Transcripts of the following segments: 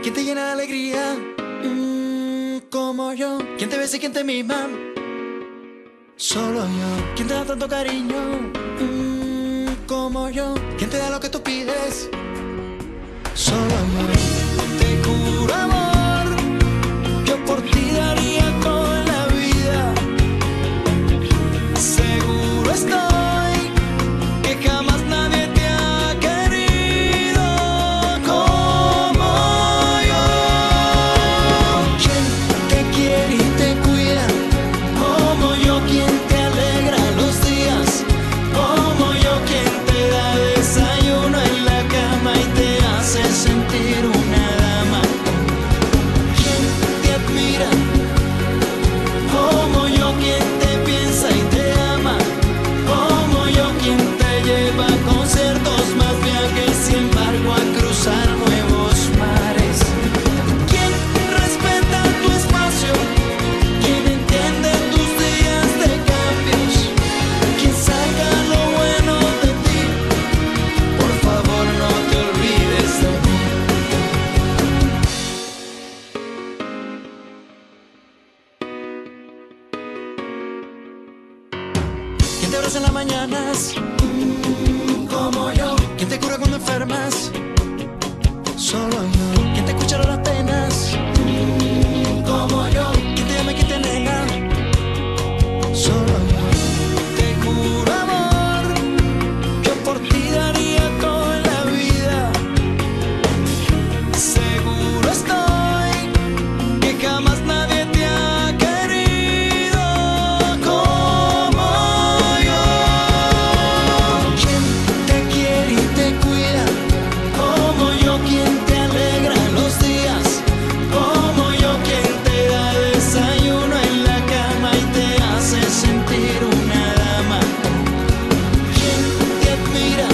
¿Quién te llena de alegría? Como yo. ¿Quién te besa y quién te mima? Solo yo. ¿Quién te da tanto cariño? Como yo. ¿Quién te da lo que tú pides? Solo yo. Te juro, amor, yo por ti daría con la vida. Seguro estoy que jamás nadie te ha querido como yo. ¿Quién te quiere y te cuida? Como yo. ¿Quién te alegra los días? Como yo. ¿Quién te da desayuno en la cama y te hace sentir una dama? ¿Quién te admira? Como yo. ¿Quién te piensa y te ama? Como yo. ¿Quién te lleva a conciertos, más viajes, sin embargo a cruzar nuevos mares? ¿Quién respeta tu espacio? ¿Quién entiende tus días de cambios? ¿Quién saca lo bueno de ti? Por favor, no te olvides de mí. ¿Quién te abraza en las mañanas? Como yo. ¿Quién te cura cuando enfermas? Solo yo. ¿Quién te escucha las penas? Como yo. ¿Quién te ama y quién te nega? Solo yo. Te juro, amor, yo por ti daría con la vida. Seguro estoy que jamás nadie te ha querido como yo. ¿Quién te quiere y te cuida? Como yo. ¿Quién te alegra los días? Como yo. ¿Quién te da desayuno en la cama y te hace sentir una dama? ¿Quién te admira?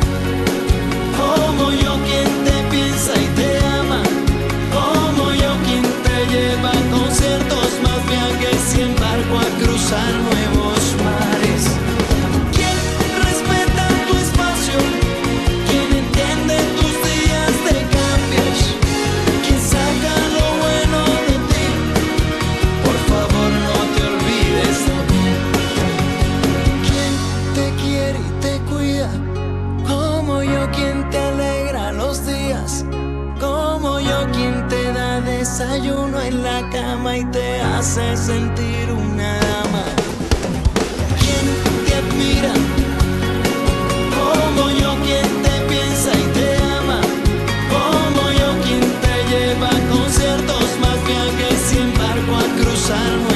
Como yo. ¿Quién te piensa y te ama? Como yo. ¿Quién te lleva a conciertos, más viajes, sin embargo a cruzar nuevos mares? ¿Quién respeta tu espacio? ¿Quién entiende tus días de cambios? ¿Quién saca lo bueno de ti? Por favor, no te olvides de mí. ¿Quién te quiere y te cuida? Como yo. ¿Quién te alegra los días? Como yo. ¿Quién te da desayuno en la cama y te hace sentir una dama? ¿Quién te admira? Como yo. ¿Quién te piensa y te ama? Como yo. ¿Quién te lleva a conciertos, más viajes, sin embargo a cruzar